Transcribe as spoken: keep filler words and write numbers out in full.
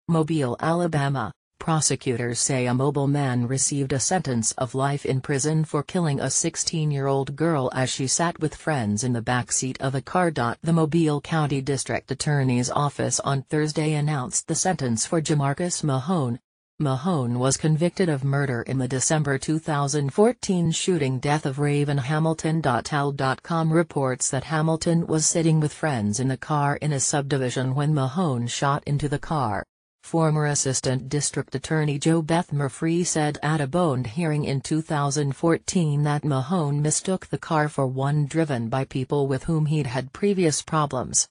Mobile, Alabama. Prosecutors say a mobile man received a sentence of life in prison for killing a sixteen-year-old girl as she sat with friends in the backseat of a car. The Mobile County District Attorney's Office on Thursday announced the sentence for Jamarcus Mahone. Mahone was convicted of murder in the December two thousand fourteen shooting death of Raven Hamilton. Al dot com reports that Hamilton was sitting with friends in a car in a subdivision when Mahone shot into the car. Former Assistant District Attorney Jo Beth Murphy said at a bond hearing in two thousand fourteen that Mahone mistook the car for one driven by people with whom he'd had previous problems.